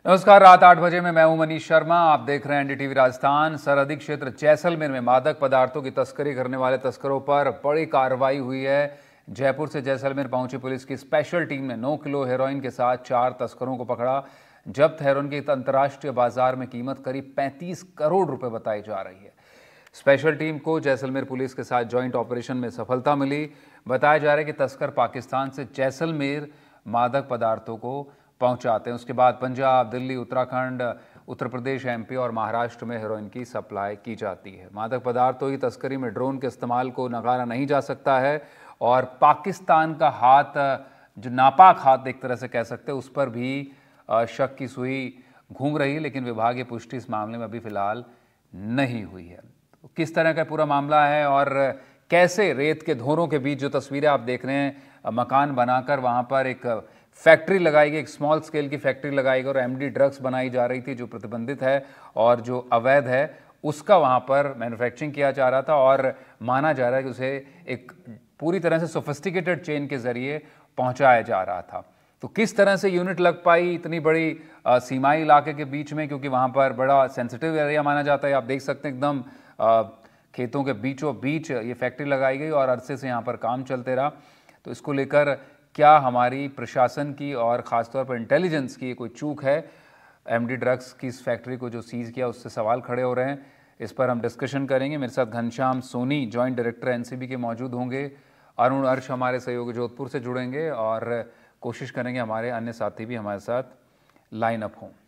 नमस्कार। रात 8 बजे में मैं हूं मनीष शर्मा। आप देख रहे हैं एनडीटीवी राजस्थान। सरहदी क्षेत्र जैसलमेर में मादक पदार्थों की तस्करी करने वाले तस्करों पर बड़ी कार्रवाई हुई है। जयपुर से जैसलमेर पहुंची पुलिस की स्पेशल टीम ने 9 किलो हेरोइन के साथ 4 तस्करों को पकड़ा। जब्त हेरोइन की अंतर्राष्ट्रीय बाजार में कीमत करीब 35 करोड़ रुपए बताई जा रही है। स्पेशल टीम को जैसलमेर पुलिस के साथ जॉइंट ऑपरेशन में सफलता मिली। बताया जा रहा है कि तस्कर पाकिस्तान से जैसलमेर मादक पदार्थों को पहुंचाते हैं, उसके बाद पंजाब, दिल्ली, उत्तराखंड, उत्तर प्रदेश, एमपी और महाराष्ट्र में हेरोइन की सप्लाई की जाती है। मादक पदार्थों की तस्करी में ड्रोन के इस्तेमाल को नकारा नहीं जा सकता है और पाकिस्तान का हाथ, जो नापाक हाथ एक तरह से कह सकते हैं, उस पर भी शक की सुई घूम रही है, लेकिन विभागीय पुष्टि इस मामले में अभी फिलहाल नहीं हुई है। तो किस तरह का पूरा मामला है और कैसे रेत के धोरों के बीच जो तस्वीरें आप देख रहे हैं, मकान बनाकर वहाँ पर एक फैक्ट्री लगाई गई, एक स्मॉल स्केल की फैक्ट्री लगाई गई और एमडी ड्रग्स बनाई जा रही थी जो प्रतिबंधित है और जो अवैध है, उसका वहाँ पर मैन्युफैक्चरिंग किया जा रहा था और माना जा रहा है कि उसे एक पूरी तरह से सोफिस्टिकेटेड चेन के जरिए पहुँचाया जा रहा था। तो किस तरह से यूनिट लग पाई इतनी बड़ी सीमाई इलाके के बीच में, क्योंकि वहाँ पर बड़ा सेंसिटिव एरिया माना जाता है। आप देख सकते हैं एकदम खेतों के बीचों बीच ये फैक्ट्री लगाई गई और अरसे से यहाँ पर काम चलते रहा। तो इसको लेकर क्या हमारी प्रशासन की और ख़ासतौर पर इंटेलिजेंस की कोई चूक है? एमडी ड्रग्स की इस फैक्ट्री को जो सीज़ किया उससे सवाल खड़े हो रहे हैं। इस पर हम डिस्कशन करेंगे। मेरे साथ Ghanshyam Soni, joint director NCB के मौजूद होंगे। अरुण अर्श हमारे सहयोगी जोधपुर से जुड़ेंगे और कोशिश करेंगे हमारे अन्य साथी भी हमारे साथ लाइन अप हों।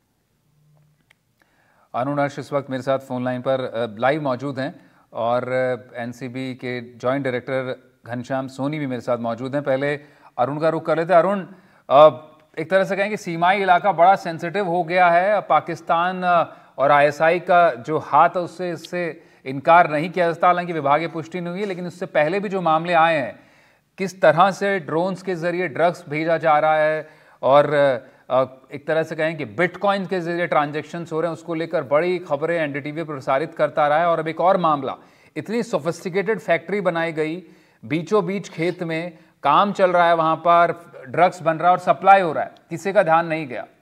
अरुण अर्श इस वक्त मेरे साथ फ़ोन लाइन पर लाइव मौजूद हैं और एनसीबी के जॉइंट डायरेक्टर घनश्याम सोनी भी मेरे साथ मौजूद हैं। पहले अरुण का रुख कर लेते हैं। अरुण, एक तरह से कहें कि सीमाई इलाका बड़ा सेंसिटिव हो गया है। पाकिस्तान और आईएसआई का जो हाथ है उससे इससे इनकार नहीं किया जा सकता, हालांकि विभागीय पुष्टि नहीं हुई है, लेकिन उससे पहले भी जो मामले आए हैं, किस तरह से ड्रोन्स के जरिए ड्रग्स भेजा जा रहा है और एक तरह से कहें कि बिटकॉइन के जरिए ट्रांजैक्शंस हो रहे हैं, उसको लेकर बड़ी खबरें एनडीटीवी प्रसारित करता रहा है। और अब एक और मामला, इतनी सोफिस्टिकेटेड फैक्ट्री बनाई गई, बीचों बीच खेत में काम चल रहा है, वहां पर ड्रग्स बन रहा है और सप्लाई हो रहा है, किसी का ध्यान नहीं गया।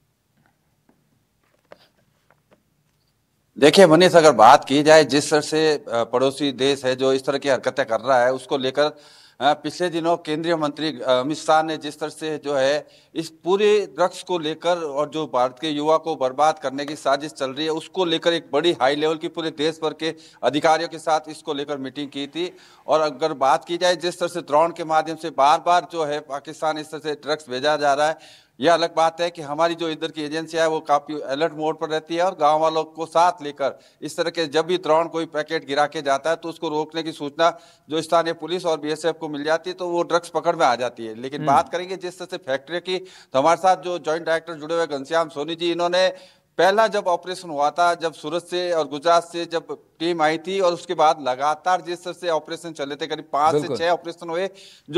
देखिए मनीष, अगर बात की जाए जिस तरह से पड़ोसी देश है जो इस तरह की हरकतें कर रहा है, उसको लेकर पिछले दिनों केंद्रीय मंत्री अमित शाह ने जिस तरह से जो है इस पूरे ड्रग्स को लेकर और जो भारत के युवा को बर्बाद करने की साजिश चल रही है उसको लेकर एक बड़ी हाई लेवल की पूरे देश भर के अधिकारियों के साथ इसको लेकर मीटिंग की थी। और अगर बात की जाए जिस तरह से ड्रोन के माध्यम से बार बार जो है पाकिस्तान इस तरह से ड्रग्स भेजा जा रहा है, यह अलग बात है कि हमारी जो इधर की एजेंसियां है वो काफी अलर्ट मोड पर रहती है और गांव वालों को साथ लेकर इस तरह के जब भी ड्रोन कोई पैकेट गिरा के जाता है तो उसको रोकने की सूचना जो स्थानीय पुलिस और बीएसएफ को मिल जाती है तो वो ड्रग्स पकड़ में आ जाती है। लेकिन बात करेंगे जिस तरह से फैक्ट्री की, तो हमारे साथ जो जॉइंट डायरेक्टर जुड़े हुए घनश्याम सोनी जी, इन्होंने पहला जब ऑपरेशन हुआ था, जब सूरत से और गुजरात से जब टीम आई थी और उसके बाद लगातार जिस तरह से ऑपरेशन चले थे, करीब 5 से 6 ऑपरेशन हुए,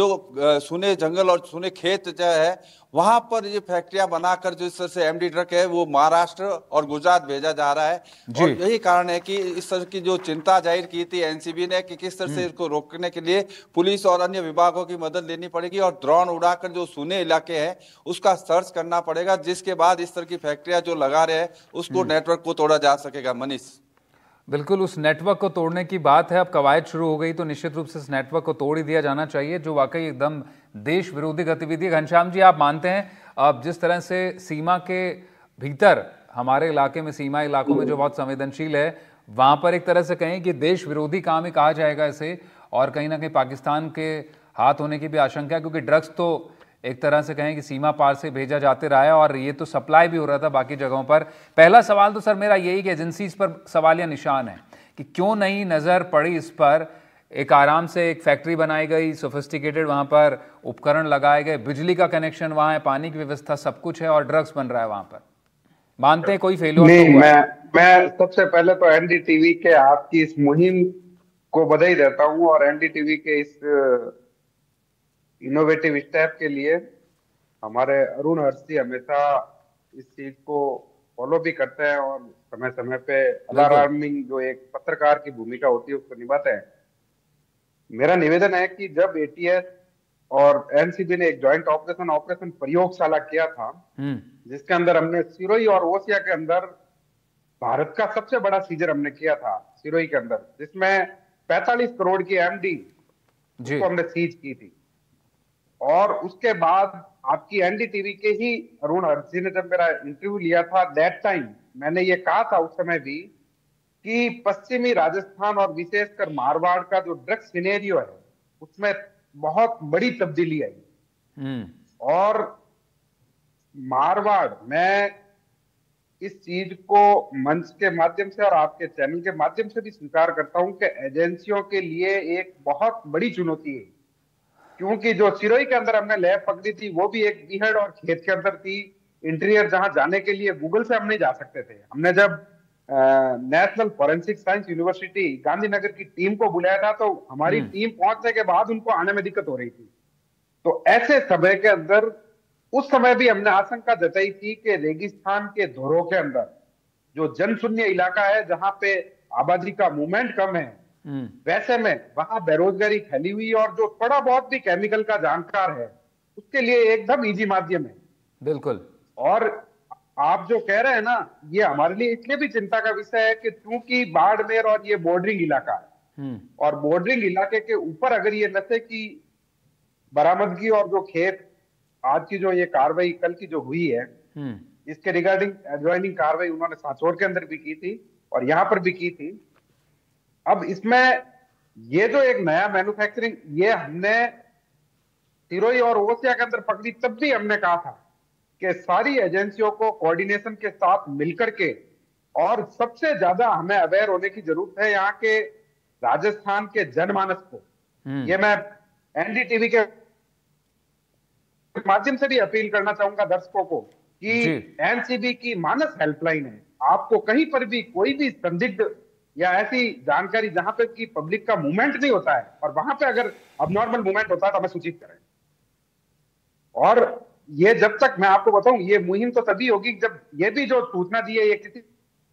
जो सुने जंगल और सुने खेत जो है वहां पर ये फैक्ट्रियां बनाकर जो इस तरह से एमडी ड्रग है वो महाराष्ट्र और गुजरात भेजा जा रहा है। और यही कारण है कि इस तरह की जो चिंता जाहिर की थी एनसीबी ने कि किस तरह से इसको रोकने के लिए पुलिस और अन्य विभागों की मदद लेनी पड़ेगी और ड्रोन उड़ाकर जो सुने इलाके हैं उसका सर्च करना पड़ेगा, जिसके बाद इस तरह की फैक्ट्रियां जो लगा रहे हैं उसको नेटवर्क को तोड़ा जा सकेगा। मनीष, बिल्कुल, उस नेटवर्क को तोड़ने की बात है। अब कवायद शुरू हो गई तो निश्चित रूप से इस नेटवर्क को तोड़ ही दिया जाना चाहिए, जो वाकई एकदम देश विरोधी गतिविधि है। घनश्याम जी, आप मानते हैं अब जिस तरह से सीमा के भीतर हमारे इलाके में, सीमा इलाकों में जो बहुत संवेदनशील है, वहां पर एक तरह से कहें कि देश विरोधी काम ही कहा जाएगा इसे, और कहीं ना कहीं पाकिस्तान के हाथ होने की भी आशंका है, क्योंकि ड्रग्स तो एक तरह से कहें कि सीमा पार से भेजा जाते रहा है और ये तो सप्लाई भी हो रहा था बाकी जगहों पर। पहला सवाल तो सर मेरा यही कि एजेंसीज पर सवाल या निशान है कि क्यों नहीं नज़र पड़ी इस पर। एक आराम से एक फैक्ट्री बनाई गई, सोफिस्टिकेटेड वहाँ पर उपकरण लगाए गए, बिजली का कनेक्शन वहाँ है, पानी की व्यवस्था, सब कुछ है और ड्रग्स बन रहा है वहाँ पर। मानते हैं कोई फेल्योर नहीं, तो हुआ है? मैं सबसे पहले तो एनडीटीवी के आपकी इस मुहिम को बधाई देता हूँ और एनडीटीवी के इस इनोवेटिव स्टेप के लिए हमारे अरुण हर्षी हमेशा इस चीज को फॉलो भी करते हैं और समय समय पे अलार्मिंग जो एक पत्रकार की भूमिका होती है उसको निभाते हैं। मेरा निवेदन है कि जब एटीएस और एनसीबी ने एक जॉइंट ऑपरेशन प्रयोगशाला किया था, जिसके अंदर हमने सिरोही और ओसिया के अंदर भारत का सबसे बड़ा सीजर हमने किया था सिरोही के अंदर, जिसमें 45 करोड़ की एमडी जी। उसको हमने सीज की थी। और उसके बाद आपकी एनडीटीवी के ही अरुण हर्षी ने जब मेरा इंटरव्यू लिया था, दैट टाइम मैंने ये कहा था उस समय भी कि पश्चिमी राजस्थान और विशेषकर मारवाड़ का जो ड्रग्स सिनेरियो है उसमें बहुत बड़ी तब्दीली आई। और मारवाड़, मैं इस चीज को मंच के माध्यम से और आपके चैनल के माध्यम से भी स्वीकार करता हूं कि एजेंसियों के लिए एक बहुत बड़ी चुनौती है, क्योंकि जो सिरोही के अंदर हमने लैब पकड़ी थी वो भी एक बीहड़ और खेत के अंदर थी। इंटीरियर जहां जाने के लिए गूगल से हम नहीं जा सकते थे। हमने जब national forensic science university Gandhinagar की टीम को बुलाया था तो हमारी टीम पहुंचने के बाद उनको आने में दिक्कत हो रही थी। तो ऐसे समय के अंदर उस समय भी हमने आशंका जताई थी कि रेगिस्तान के धोरों के अंदर जो जनशून्य इलाका है, जहां पे आबादी का मूवमेंट कम है, वैसे में वहां बेरोजगारी फैली हुई और जो थोड़ा बहुत भी केमिकल का जानकार है उसके लिए एकदम इजी माध्यम है। बिल्कुल। और आप जो कह रहे हैं ना, ये हमारे लिए इसलिए भी चिंता का विषय है कि चूंकि बाड़मेर और ये बॉर्डरिंग इलाका है, और बॉर्डरिंग इलाके के ऊपर अगर ये नशे की बरामदगी और जो खेत आज की जो ये कार्रवाई कल की जो हुई है, इसके रिगार्डिंग एडजॉइनिंग कार्रवाई उन्होंने सांचौर के अंदर भी की थी और यहां पर भी की थी। अब इसमें ये जो एक नया मैन्युफैक्चरिंग ये हमने सिरोही और ओसिया के अंदर पकड़ी, तब भी हमने कहा था कि सारी एजेंसियों को कोऑर्डिनेशन के साथ मिलकर के, और सबसे ज्यादा हमें अवेयर होने की जरूरत है यहाँ के राजस्थान के जनमानस को। ये मैं एनडीटीवी के माध्यम से भी अपील करना चाहूंगा दर्शकों को कि एनसीबी की मानस हेल्पलाइन है, आपको कहीं पर भी कोई भी संदिग्ध या ऐसी जानकारी जहां पे की पब्लिक का मूवमेंट नहीं होता है और वहां पे अगर अबनॉर्मल मूवमेंट होता है तो हमें सूचित करें। और ये जब तक मैं आपको बताऊं, ये मुहिम तो तभी होगी जब ये भी जो सूचना दी है ये किसी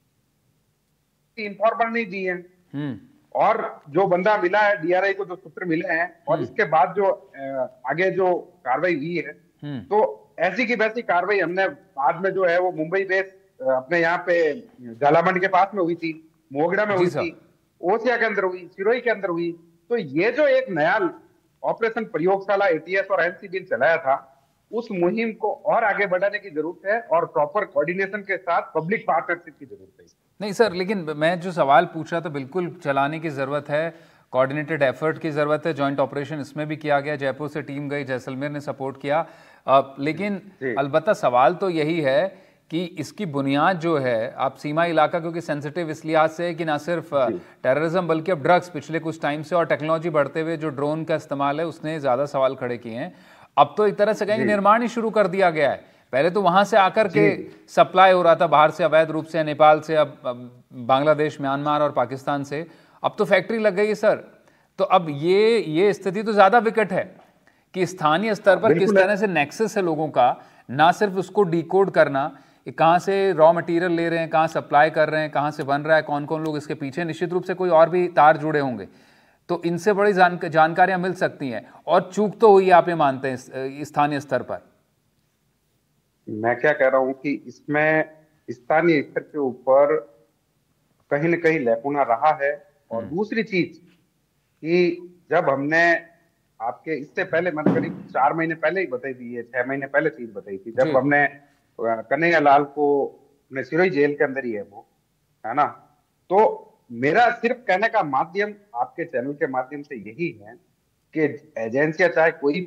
इन्फॉर्मर नहीं दी है, और जो बंदा मिला है डीआरआई को जो सूत्र मिले हैं और इसके बाद जो आगे जो कार्रवाई हुई है, तो ऐसी की वैसी कार्रवाई हमने बाद में जो है वो मुंबई बेस अपने यहाँ पे झालामंडी के पास में हुई थी, मोगड़ा में हुई थी, ओसिया के अंदर हुई, सिरोही के अंदर हुई। तो ये जो एक नया ऑपरेशन प्रयोगशाला एटीएस और एनसीबी ने चलाया था, उस मुहिम को और आगे बढ़ाने की जरूरत है और प्रॉपर कोऑर्डिनेशन के साथ पब्लिक पार्टनरशिप की जरूरत है। नहीं सर, लेकिन मैं जो सवाल पूछ रहा था, बिल्कुल चलाने की जरूरत है, कोऑर्डिनेटेड एफर्ट की जरूरत है। जॉइंट ऑपरेशन इसमें भी किया गया, जयपुर से टीम गई, जैसलमेर ने सपोर्ट किया, लेकिन अलबत्ता सवाल तो यही है कि इसकी बुनियाद जो है, आप सीमा इलाका क्योंकि सेंसिटिव इस लिहाज से है कि ना सिर्फ टेररिज्म बल्कि अब ड्रग्स पिछले कुछ टाइम से और टेक्नोलॉजी बढ़ते हुए जो ड्रोन का इस्तेमाल है उसने ज़्यादा सवाल खड़े किए हैं। अब तो एक तरह से कहेंगे निर्माण ही शुरू कर दिया गया है। पहले तो वहां से आकर के सप्लाई हो रहा था बाहर से अवैध रूप से, नेपाल से, अब बांग्लादेश, म्यांमार और पाकिस्तान से, अब तो फैक्ट्री लग गई है सर। तो अब ये स्थिति तो ज्यादा विकट है कि स्थानीय स्तर पर किस तरह से नेक्सस है लोगों का, ना सिर्फ उसको डिकोड करना, कहाँ से रॉ मटेरियल ले रहे हैं, कहाँ सप्लाई कर रहे हैं, कहाँ से बन रहा है, कौन कौन लोग इसके पीछे, निश्चित रूप से कोई और भी तार जुड़े होंगे, तो इनसे बड़ी जानकारियां मिल सकती हैं। और चूक तो हुई, आप ये मानते हैं स्थानीय स्तर पर? मैं क्या कह रहा हूं कि इसमें स्थानीय स्तर के ऊपर कहीं न कहीं लैकुना रहा है। और दूसरी चीज कि जब हमने आपके इससे पहले, मतलब करीब 4 महीने पहले ही बताई थी, ये 6 महीने पहले चीज बताई थी, जब हमने कन्हैया लाल को अपने सिरोही जेल के अंदर ही है वो, है ना, तो मेरा सिर्फ कहने का माध्यम आपके चैनल के माध्यम से यही है कि एजेंसियां चाहे कोई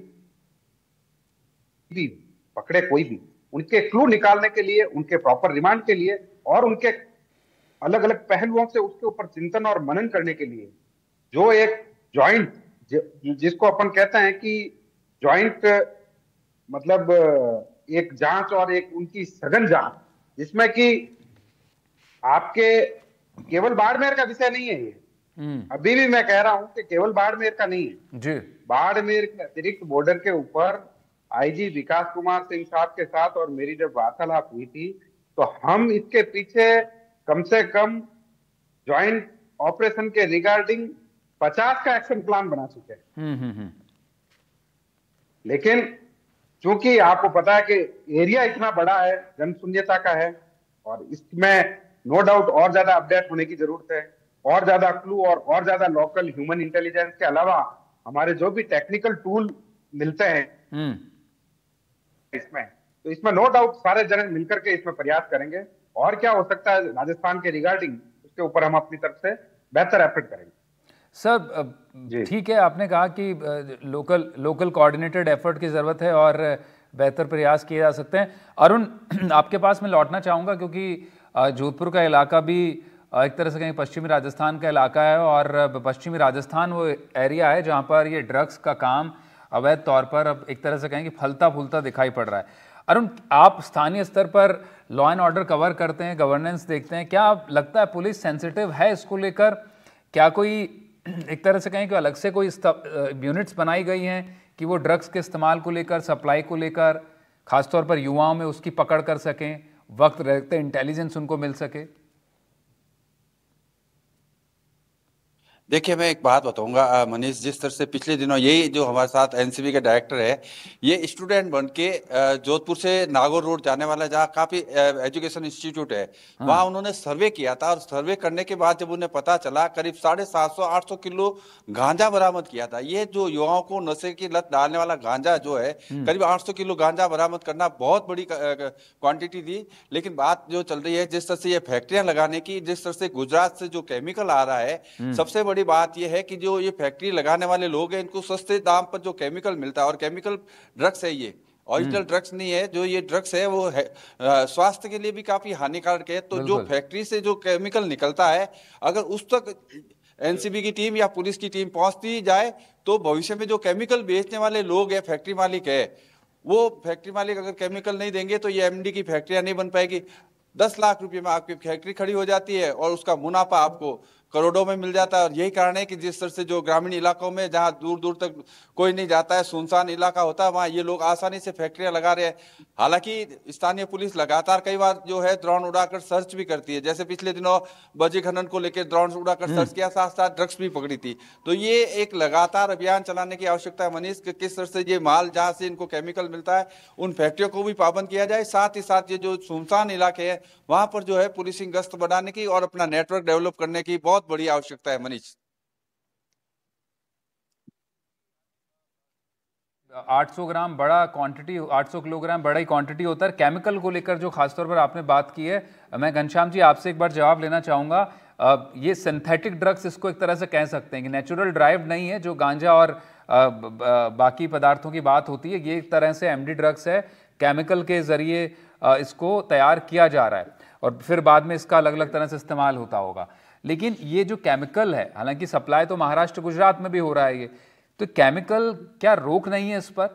भी पकड़े, कोई भी, उनके क्लू निकालने के लिए, उनके प्रॉपर रिमांड के लिए और उनके अलग अलग पहलुओं से उसके ऊपर चिंतन और मनन करने के लिए जो एक जॉइंट, जिसको अपन कहते हैं कि जॉइंट मतलब एक जांच और एक उनकी सघन जांच, जिसमें कि आपके केवल बाड़मेर का विषय नहीं है ये, अभी भी मैं कह रहा हूं कि केवल बाड़मेर का नहीं है जी। बाड़मेर के अतिरिक्त बॉर्डर के ऊपर आईजी विकास कुमार सिंह साहब के साथ और मेरी जब वार्तालाप हुई थी, तो हम इसके पीछे कम से कम जॉइंट ऑपरेशन के रिगार्डिंग 50 का एक्शन प्लान बना चुके हैं। लेकिन चूंकि आपको पता है कि एरिया इतना बड़ा है, जनशून्यता का है, और इसमें नो डाउट और ज्यादा अपडेट होने की जरूरत है, और ज्यादा क्लू और ज्यादा लोकल ह्यूमन इंटेलिजेंस के अलावा हमारे जो भी टेक्निकल टूल मिलते हैं हम्म। इसमें, तो इसमें नो डाउट सारे जन मिलकर के इसमें प्रयास करेंगे, और क्या हो सकता है राजस्थान के रिगार्डिंग उसके ऊपर हम अपनी तरफ से बेहतर एफर्ट करेंगे। सर जी ठीक है, आपने कहा कि लोकल कोऑर्डिनेटेड एफर्ट की ज़रूरत है और बेहतर प्रयास किए जा सकते हैं। अरुण, आपके पास मैं लौटना चाहूँगा क्योंकि जोधपुर का इलाका भी एक तरह से कहीं पश्चिमी राजस्थान का इलाका है, और पश्चिमी राजस्थान वो एरिया है जहाँ पर ये ड्रग्स का काम अवैध तौर पर अब एक तरह से कहें कि फलता फूलता दिखाई पड़ रहा है। अरुण, आप स्थानीय स्तर पर लॉ एंड ऑर्डर कवर करते हैं, गवर्नेंस देखते हैं, क्या लगता है पुलिस सेंसिटिव है इसको लेकर? क्या कोई एक तरह से कहें कि अलग से कोई यूनिट्स बनाई गई हैं कि वो ड्रग्स के इस्तेमाल को लेकर, सप्लाई को लेकर, खासतौर पर युवाओं में उसकी पकड़ कर सकें, वक्त रहते इंटेलिजेंस उनको मिल सके? देखिए, मैं एक बात बताऊंगा मनीष, जिस तरह से पिछले दिनों यही जो हमारे साथ एनसीबी के डायरेक्टर है, ये स्टूडेंट बन के जोधपुर से नागौर रोड जाने वाला जहाँ काफी एजुकेशन इंस्टीट्यूट है, वहाँ उन्होंने सर्वे किया था, और सर्वे करने के बाद जब उन्हें पता चला करीब 750-800 किलो गांजा बरामद किया था। ये जो युवाओं को नशे की लत डालने वाला गांजा जो है, करीब 800 किलो गांजा बरामद करना बहुत बड़ी क्वांटिटी थी। लेकिन बात जो चल रही है, जिस तरह से ये फैक्ट्रियां लगाने की, जिस तरह से गुजरात से जो केमिकल आ रहा है, सबसे बड़ी बात यह है कि जो ये फैक्ट्री लगाने वाले लोग हैं, इनको सस्ते दाम पर जो केमिकल मिलता है, और केमिकल ड्रग्स है, ये ओरिजिनल ड्रग्स नहीं है, जो ये ड्रग्स है वो है स्वास्थ्य के लिए भी काफी हानिकारक है। तो जो फैक्ट्री से जो केमिकल निकलता है, अगर उस तक एनसीबी की टीम या पुलिस की टीम पहुंचती जाए, तो भविष्य में जो केमिकल बेचने वाले लोग हैं, फैक्ट्री मालिक है, वो फैक्ट्री मालिक अगर केमिकल नहीं देंगे तो ये एमडी की फैक्ट्रियां नहीं बन पाएगी। 10 लाख रुपए में आपकी फैक्ट्री खड़ी हो जाती है, और उसका मुनाफा आपको करोड़ों में मिल जाता है। और यही कारण है कि जिस तरह से जो ग्रामीण इलाकों में जहां दूर दूर तक कोई नहीं जाता है, सुनसान इलाका होता है, वहां ये लोग आसानी से फैक्ट्रियां लगा रहे हैं। हालांकि स्थानीय पुलिस लगातार कई बार जो है ड्रोन उड़ाकर सर्च भी करती है, जैसे पिछले दिनों बजी खनन को लेकर ड्रोन उड़ाकर सर्च किया, साथ साथ ड्रग्स भी पकड़ी थी। तो ये एक लगातार अभियान चलाने की आवश्यकता है मनीष, कि किस तरह से ये माल जहां से इनको केमिकल मिलता है, उन फैक्ट्रियों को भी पाबंद किया जाए। साथ ही साथ ये जो सुनसान इलाके हैं, वहां पर जो है पुलिसिंग गश्त बढ़ाने की और अपना नेटवर्क डेवलप करने की बहुत बड़ी आवश्यकता है मनीष। 800 ग्राम बड़ा क्वांटिटी, 800 किलोग्राम बड़ा ही क्वांटिटी होता है। केमिकल को लेकर जो खासतौर पर आपने बात की है, मैं घनश्याम जी आपसे एक बार जवाब लेना चाहूँगा। ये सिंथेटिक ड्रग्स इसको एक तरह से कह सकते हैं कि नेचुरल ड्राइव नहीं है, जो गांजा और बाकी पदार्थों की बात होती है, ये एक तरह से एमडी ड्रग्स है, केमिकल के ज़रिए इसको तैयार किया जा रहा है और फिर बाद में इसका अलग अलग तरह से इस्तेमाल होता होगा। लेकिन ये जो केमिकल है, हालांकि सप्लाई तो महाराष्ट्र गुजरात में भी हो रहा है ये, तो केमिकल क्या रोक नहीं है इस पर?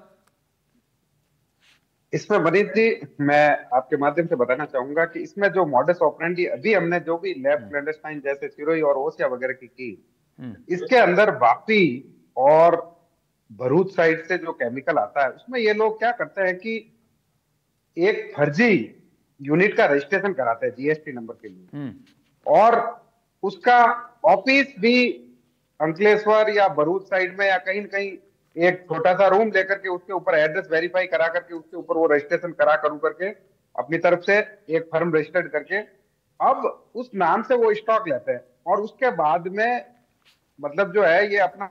इसमें मनीष जी, मैं आपके माध्यम से बताना चाहूंगा कि इसमें जो मॉडस ऑपरेंडी अभी हमने जो भी लैब क्लैंडस्टाइन जैसे सिरोही और ओसिया वगैरह की, इसके अंदर वापी और भरूच साइड से जो केमिकल आता है, उसमें ये लोग क्या करते हैं कि एक फर्जी यूनिट का रजिस्ट्रेशन कराते हैं जीएसटी नंबर के लिए, और उसका ऑफिस भी अंकलेश्वर या भरूच साइड में या कहीं न कहीं एक छोटा सा रूम लेकर के उसके ऊपर एड्रेस वेरीफाई करा करके उसके ऊपर वो रजिस्ट्रेशन करा करके अपनी तरफ से एक फर्म रजिस्टर्ड करके अब उस नाम से वो स्टॉक लेते हैं, और उसके बाद में मतलब जो है ये अपना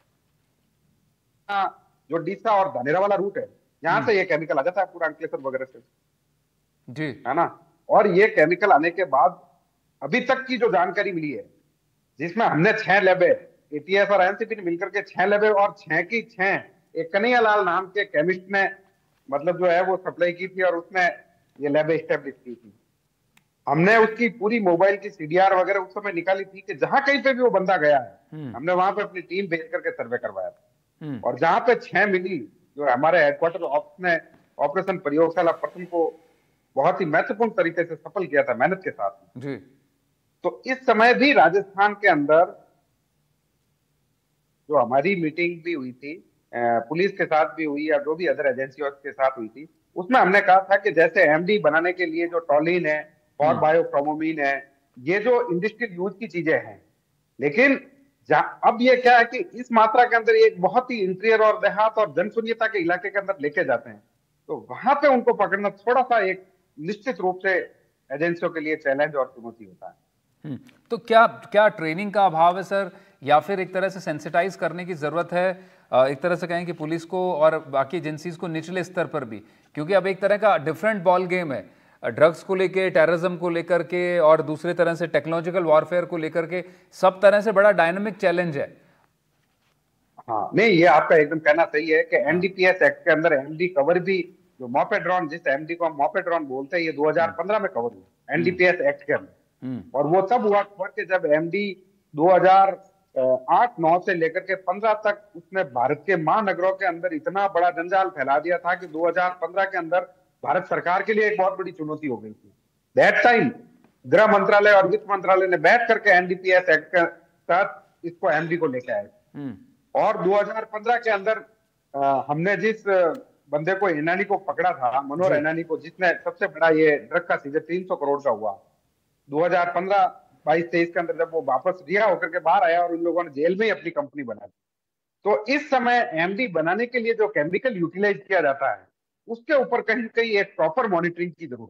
जो डीसा और धानेरा वाला रूट है, यहां से ये केमिकल आ जाता है पूरा अंकलेश्वर वगैरह से जी, है ना। और ये केमिकल आने के बाद अभी तक की जो जानकारी मिली है, जिसमें हमने 6 लैबे एटीएस और एनसीपी ने मिलकर के 6 लैबे और 6 की 6 एक कन्हैया लाल नाम के केमिस्ट ने मतलब जो है वो सप्लाई की थी और उसने ये लैबे स्टेब्लिश की थी। हमने उसकी पूरी मोबाइल की सीडीआर वगैरह उस समय निकाली थी कि जहां कहीं पे भी वो बंदा गया है, हमने वहां पे अपनी टीम भेज करके सर्वे करवाया था, और जहां पे 6 मिली, जो हमारे हेडक्वार्टर ऑफिस ने ऑपरेशन प्रयोगशाला प्रथम को बहुत ही महत्वपूर्ण तरीके से सफल किया था मेहनत के साथ जी। तो इस समय भी राजस्थान के अंदर जो हमारी मीटिंग भी हुई थी, पुलिस के साथ भी हुई या जो भी अदर एजेंसियों के साथ हुई थी, उसमें हमने कहा था कि जैसे एमडी बनाने के लिए जो टॉलिन है और बायोक्रोमोमीन है, ये जो इंडस्ट्रियल यूज की चीजें हैं, लेकिन अब ये क्या है कि इस मात्रा के अंदर एक बहुत ही इंटीरियर और देहात और जनशून्यता के इलाके के अंदर लेके जाते हैं, तो वहां पे उनको पकड़ना थोड़ा सा एक निश्चित रूप से एजेंसियों के लिए चैलेंज और चुनौती होता है। तो क्या क्या ट्रेनिंग का अभाव है सर, या फिर एक तरह से सेंसिटाइज करने की जरूरत है, एक तरह से कहें कि पुलिस को और बाकी एजेंसीज को निचले स्तर पर भी, क्योंकि अब एक तरह का डिफरेंट बॉल गेम है ड्रग्स को लेके, टेररिज्म को लेकर के, और दूसरे तरह से टेक्नोलॉजिकल वॉरफेयर को लेकर के, सब तरह से बड़ा डायनामिक चैलेंज है। हाँ, नहीं, ये आपका एकदम कहना सही है कि एनडीपीएस एक्ट के अंदर एमडी कवर भी, जो मॉपेड्रॉन, जिस एमडी को हम मॉपेड्रॉन बोलते हैं, ये 2015 में कवर हुआ एनडीपीएस एक्ट के अंदर। और वो तब हुआ कवर के जब एमडी 2008-9 से लेकर के 15 तक उसने भारत के महानगरों के अंदर इतना बड़ा जंजाल फैला दिया था कि 2015 के अंदर भारत सरकार के लिए एक बहुत बड़ी चुनौती हो गई थी। दैट टाइम गृह मंत्रालय और वित्त मंत्रालय ने बैठ करके एनडीपीएस एक्ट के तहत इसको एमडी को लेकर आए। और 2015 के अंदर हमने जिस बंदे को, ईनानी को पकड़ा था, मनोहर ईनानी को, जिसने सबसे बड़ा ये ड्रग का सीजन 300 करोड़ का हुआ 2015-22-23 के अंदर, जब वो वापस रिहा होकर के बाहर आया और उन लोगों ने जेल में ही अपनी कंपनी बना दी। तो इस समय एमडी बनाने के लिए जो केमिकल यूटिलाइज किया जाता है, उसके ऊपर कहीं ना कहीं एक प्रॉपर मॉनिटरिंग की जरूरत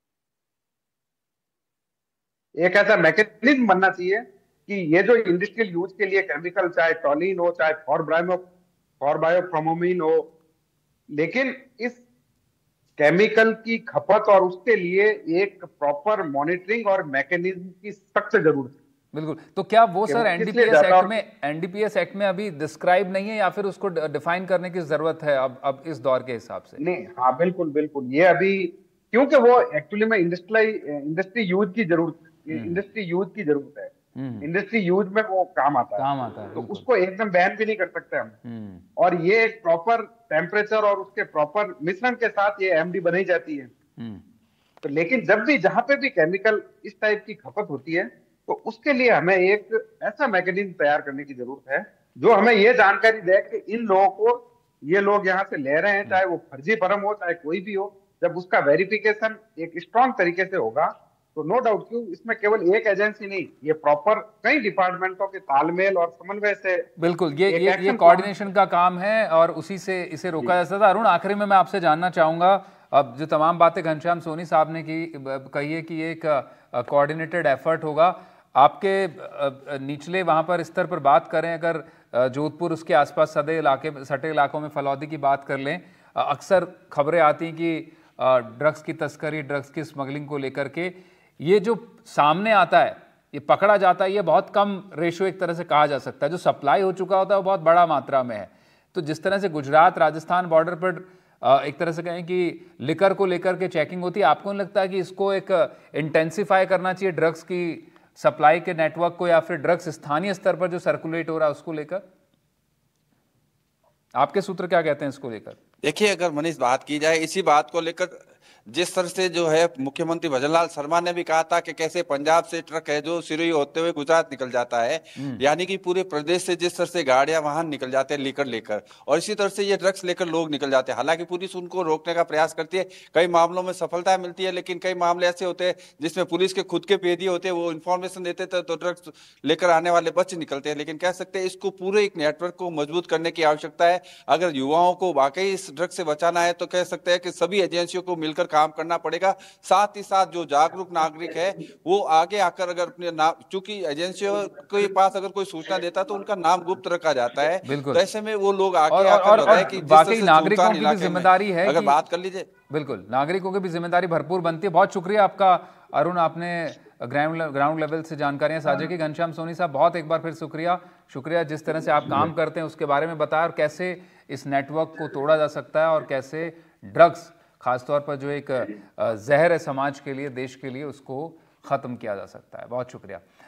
है। एक ऐसा मैकेनिज्म बनना चाहिए कि ये जो इंडस्ट्रियल यूज के लिए केमिकल, चाहे टॉलिन हो, चाहे फॉरबायोफ्रोमोमिन हो, लेकिन इस केमिकल की खपत और उसके लिए एक प्रॉपर मॉनिटरिंग और मैकेनिज्म की सख्त जरूरत है। बिल्कुल। तो क्या वो सर एनडीपीएस एक्ट में अभी डिस्क्राइब नहीं है, या फिर उसको डिफाइन करने की जरूरत है अब इस दौर के हिसाब से? नहीं, हाँ, बिल्कुल बिल्कुल, ये अभी, क्योंकि वो एक्चुअली में इंडस्ट्री यूज की जरूरत है। इंडस्ट्री यूज में वो काम आता है, तो उसको एकदम बैन भी नहीं कर सकते हम। और ये एक प्रॉपर टेम्परेचर और उसके प्रॉपर मिश्रण के साथ ये एमडी बनाई जाती है। तो लेकिन जब भी, जहां पे भी केमिकल इस टाइप की खपत होती है, तो उसके लिए हमें एक ऐसा मैकेनिज्म तैयार करने की जरूरत है जो हमें ये जानकारी दे कि इन लोगों को, ये लोग यहाँ से ले रहे हैं, चाहे वो फर्जी फर्म हो, चाहे कोई भी हो, जब उसका वेरिफिकेशन एक स्ट्रांग तरीके से होगा, तो नो डाउट क्यों, इसमें केवल एक एजेंसी नहीं, ये प्रॉपर कई डिपार्टमेंटों के तालमेल और समन्वय से, बिल्कुल, ये कोऑर्डिनेशन का काम है और उसी से इसे रोका जा सकता है। अरुण, आखिरी में मैं आपसे जानना चाहूंगा, अब जो तमाम बातें घनश्याम सोनी साहब ने कही है कि एक कोऑर्डिनेटेड एफर्ट होगा, आपके निचले वहां पर स्तर पर बात करें, अगर जोधपुर उसके आसपास सटे इलाकों में फलौदी की बात कर लें, अक्सर खबरें आती हैं कि ड्रग्स की तस्करी, ड्रग्स की स्मगलिंग को लेकर के ये जो सामने आता है, ये पकड़ा जाता है, ये बहुत कम रेशो एक तरह से कहा जा सकता है। जो सप्लाई हो चुका होता है वो बहुत बड़ा मात्रा में है। तो जिस तरह से गुजरात राजस्थान बॉर्डर पर एक तरह से कहें कि लिकर को लेकर के चेकिंग होती है, आपको नहीं लगता है कि इसको एक इंटेंसिफाई करना चाहिए, ड्रग्स की सप्लाई के नेटवर्क को, या फिर ड्रग्स स्थानीय स्तर पर जो सर्कुलेट हो रहा है उसको लेकर? आपके सूत्र क्या कहते हैं इसको लेकर? देखिए, अगर मनीष बात की जाए इसी बात को लेकर, जिस तरह से जो है मुख्यमंत्री भजनलाल शर्मा ने भी कहा था कि कैसे पंजाब से ट्रक है जो सिरोही होते हुए गुजरात निकल जाता है, यानी कि पूरे प्रदेश से जिस तरह से गाड़ियां वाहन निकल जाते हैं लेकर, और इसी तरह से ये ड्रग्स लेकर लोग निकल जाते हैं। हालांकि पुलिस उनको रोकने का प्रयास करती है, कई मामलों में सफलता मिलती है, लेकिन कई मामले ऐसे होते हैं जिसमें पुलिस के खुद के भेदी होते हैं, वो इन्फॉर्मेशन देते थे तो ड्रग्स लेकर आने वाले बच निकलते हैं। लेकिन कह सकते हैं इसको पूरे एक नेटवर्क को मजबूत करने की आवश्यकता है। अगर युवाओं को वाकई इस ड्रग्स से बचाना है तो कह सकते हैं कि सभी एजेंसियों को मिलकर काम करना पड़ेगा। साथ ही साथ जो जागरूक नागरिक है वो आगे आकर अगर अपने नाम, चूंकि एजेंसियों के पास अगर कोई सूचना देता तो उनका नाम गुप्त रखा जाता है, तो ऐसे में वो लोग आगे आकर बताएं कि वाकई नागरिकों की भी जिम्मेदारी है, अगर बात कर लीजिए, बिल्कुल नागरिकों की भी जिम्मेदारी भरपूर बनती है। बहुत शुक्रिया आपका अरुण, आपने ग्राउंड लेवल से जानकारियां साझा की। घनश्याम सोनी साहब, बहुत एक बार फिर शुक्रिया जिस तरह से आप काम करते हैं उसके बारे में बताया, और कैसे इस नेटवर्क को तोड़ा जा सकता है, और कैसे ड्रग्स खासतौर पर जो एक जहर है समाज के लिए, देश के लिए, उसको खत्म किया जा सकता है। बहुत शुक्रिया।